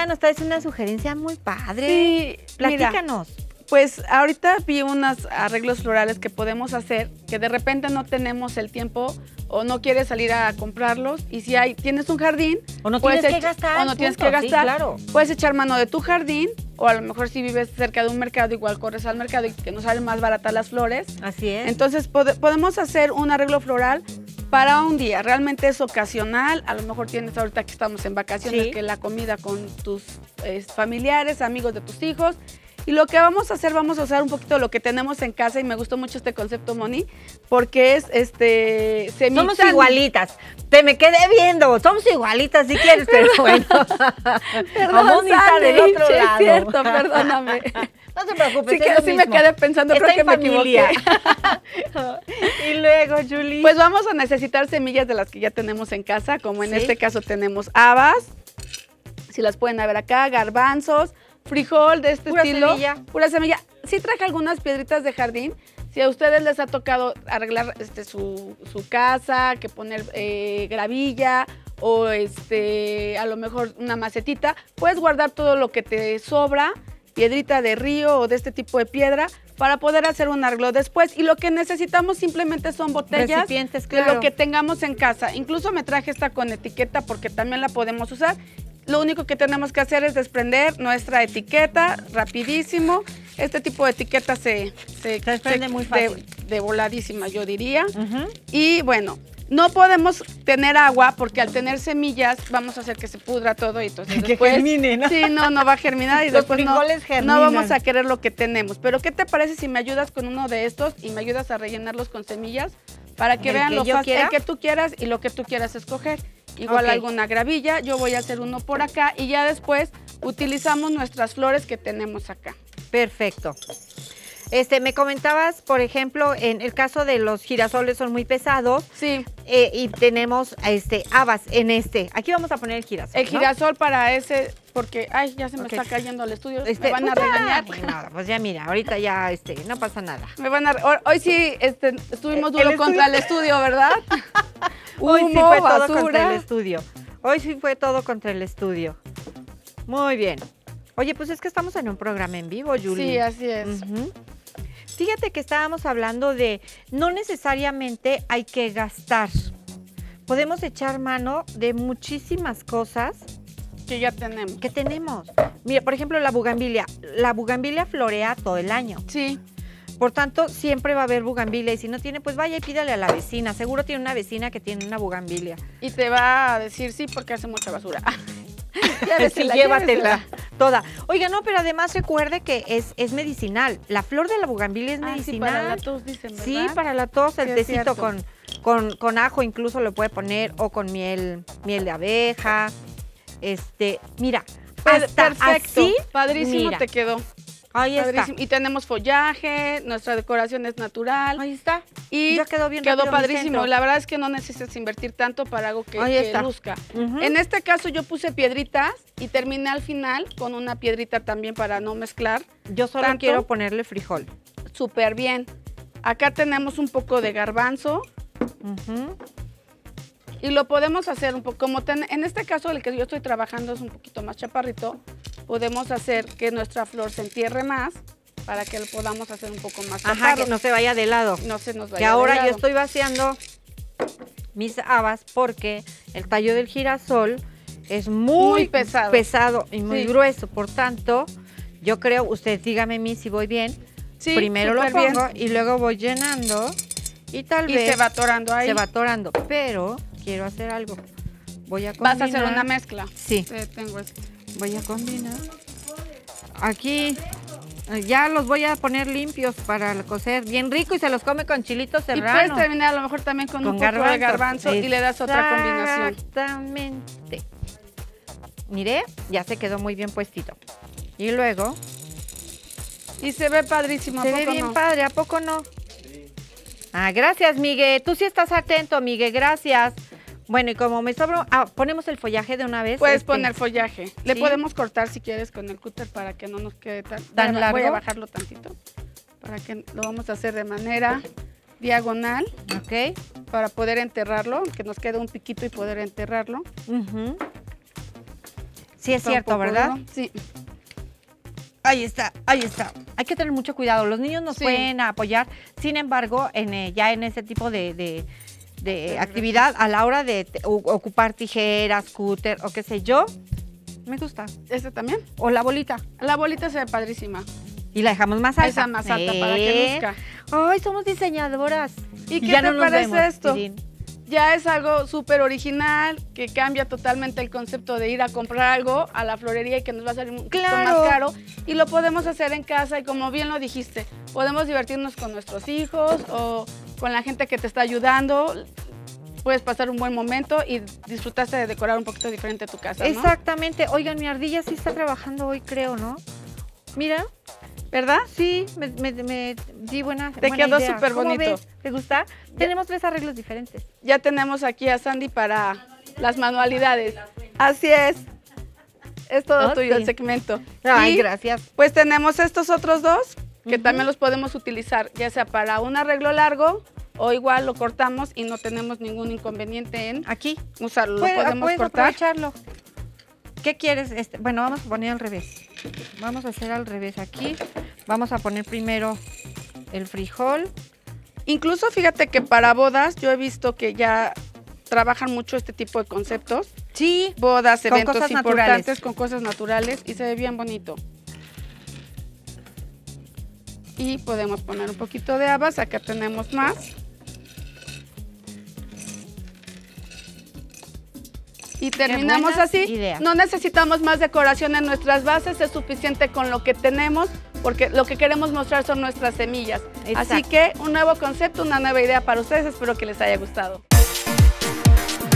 Julia, nos traes una sugerencia muy padre. Sí, platícanos. Mira, pues ahorita vi unos arreglos florales que podemos hacer, que de repente no tenemos el tiempo o no quieres salir a comprarlos. Y si tienes un jardín, o no tienes que gastar. O no tienes que gastar, sí, claro. Puedes echar mano de tu jardín, o a lo mejor si vives cerca de un mercado, igual corres al mercado y que nos salen más baratas las flores. Así es. Entonces podemos hacer un arreglo floral para un día. Realmente es ocasional. A lo mejor tienes ahorita que estamos en vacaciones, que la comida con tus familiares, amigos de tus hijos. Y lo que vamos a hacer, vamos a usar un poquito lo que tenemos en casa, y me gustó mucho este concepto, Moni, porque es Somos igualitas. Te me quedé viendo. Somos igualitas si quieres, pero bueno. Perdón, Moni está del otro lado. Es cierto, perdóname. No te preocupes. Sí me quedé pensando, está creo que me familia. equivoqué. Y luego, Julie. Pues vamos a necesitar semillas de las que ya tenemos en casa, como en este caso tenemos habas, si las pueden ver acá, garbanzos, frijol de este estilo. Pura semilla. Sí traje algunas piedritas de jardín. Si a ustedes les ha tocado arreglar su casa, que poner gravilla o a lo mejor una macetita, puedes guardar todo lo que te sobra, piedrita de río o de este tipo de piedra, para poder hacer un arreglo después. Y lo que necesitamos simplemente son botellas, recipientes, de lo que tengamos en casa. Incluso me traje esta con etiqueta porque también la podemos usar. Lo único que tenemos que hacer es desprender nuestra etiqueta rapidísimo. Este tipo de etiqueta se desprende muy fácil. De voladísima, yo diría. Y bueno, no podemos tener agua porque al tener semillas vamos a hacer que se pudra todo y entonces que después, germine, ¿no? Sí, no va a germinar y Los después no vamos a querer lo que tenemos. Pero ¿qué te parece si me ayudas con uno de estos y me ayudas a rellenarlos con semillas para que vean lo fácil, el que tú quieras y lo que tú quieras escoger? Igual alguna gravilla, yo voy a hacer uno por acá y ya después utilizamos nuestras flores que tenemos acá. Perfecto. Me comentabas, por ejemplo, en el caso de los girasoles son muy pesados. Sí. Y tenemos habas en Aquí vamos a poner el girasol. El girasol para ese, porque, ya se me está cayendo el estudio, me van a regañar. No, pues ya mira, ahorita ya, no pasa nada. Me van a, hoy sí, estuvimos duro contra el estudio, ¿verdad? Hoy sí fue todo contra el estudio. Hoy sí fue todo contra el estudio. Muy bien. Oye, pues es que estamos en un programa en vivo, Julie. Sí, así es. Fíjate que estábamos hablando de no necesariamente hay que gastar. Podemos echar mano de muchísimas cosas que ya tenemos. Que tenemos. Mira, por ejemplo, la bugambilia. La bugambilia florea todo el año. Sí. Por tanto, siempre va a haber bugambilia y si no tiene, pues vaya y pídale a la vecina. Seguro tiene una vecina que tiene una bugambilia. Y te va a decir sí porque hace mucha basura. Llévatela toda. Oiga, no, pero además recuerde que es medicinal. La flor de la bugambilia es medicinal. Sí, para la tos dicen, ¿verdad? Sí, para la tos, el tecito con ajo incluso lo puede poner o con miel de abeja. Mira, hasta perfecto, así, padrísimo mira. Te quedó. Ahí está. Y tenemos follaje, nuestra decoración es natural. Ahí está. Y ya quedó bien. Quedó padrísimo. La verdad es que no necesitas invertir tanto para algo que luzca. En este caso yo puse piedritas y terminé al final con una piedrita también para no mezclar. Yo solo quiero ponerle frijol. Súper bien. Acá tenemos un poco de garbanzo. Y lo podemos hacer un poco, como en este caso el que yo estoy trabajando es un poquito más chaparrito, podemos hacer que nuestra flor se entierre más para que lo podamos hacer un poco más chaparro. Ajá, que no se vaya de lado. No se nos vaya que ahora de lado. Yo estoy vaciando mis habas porque el tallo del girasol es muy pesado y muy grueso. Por tanto, yo creo, usted dígame si voy bien. Sí, primero lo pongo y luego voy llenando y tal vez se va atorando ahí. Se va atorando, pero quiero hacer algo. Voy a combinar. ¿Vas a hacer una mezcla? Sí. Tengo esto. Voy a combinar. Aquí ya los voy a poner limpios para cocer. Bien rico y se los come con chilitos serrano. Y puedes terminar a lo mejor también con un poco de garbanzo y le das otra combinación. Exactamente. Mire, ya se quedó muy bien puestito. Y luego... Y se ve padrísimo. Se ve bien padre, ¿a poco no? Gracias, Miguel. Tú sí estás atento, Miguel, gracias. Bueno, y como me sobra, ponemos el follaje de una vez. Puedes poner follaje. ¿Sí? Le podemos cortar si quieres con el cúter para que no nos quede tan largo. Voy a bajarlo tantito para que lo vamos a hacer de manera diagonal. Ok. Para poder enterrarlo, que nos quede un piquito y poder enterrarlo. Sí, es cierto, ¿verdad? Duro. Sí. Ahí está, ahí está. Hay que tener mucho cuidado. Los niños nos pueden apoyar. Sin embargo, ya en ese tipo de actividad, a la hora de ocupar tijeras, cúter o qué sé yo, me gusta. ¿Este también? O la bolita. La bolita se ve padrísima. Y la dejamos más alta. Esa más alta para que luzca. Ay, somos diseñadoras. ¿Y qué te parece esto? Ya es algo súper original, que cambia totalmente el concepto de ir a comprar algo a la florería y que nos va a salir un poquito más caro. Y lo podemos hacer en casa y como bien lo dijiste, podemos divertirnos con nuestros hijos o con la gente que te está ayudando. Puedes pasar un buen momento y disfrutaste de decorar un poquito diferente tu casa, ¿no? Exactamente. Oigan, mi ardilla sí está trabajando hoy, creo, ¿no? Mira. ¿Verdad? Sí, me di buena Te quedó súper bonito. ¿Te gusta? Tenemos 3 arreglos diferentes. Ya tenemos aquí a Sandy para las manualidades. Así es. Es todo tuyo el segmento. Ay, gracias. Pues tenemos estos otros 2 que también los podemos utilizar, ya sea para un arreglo largo o igual lo cortamos y no tenemos ningún inconveniente en aquí usarlo. Lo podemos cortar. Aprovecharlo. ¿Qué quieres? Bueno, vamos a poner al revés. Vamos a hacer al revés aquí. Vamos a poner primero el frijol. Incluso fíjate que para bodas yo he visto que ya trabajan mucho este tipo de conceptos. Sí. Bodas, eventos importantes con cosas naturales y se ve bien bonito. Y podemos poner un poquito de habas. Acá tenemos más. Y terminamos así. No necesitamos más decoración en nuestras bases, es suficiente con lo que tenemos, porque lo que queremos mostrar son nuestras semillas. Exacto. Así que un nuevo concepto, una nueva idea para ustedes, espero que les haya gustado.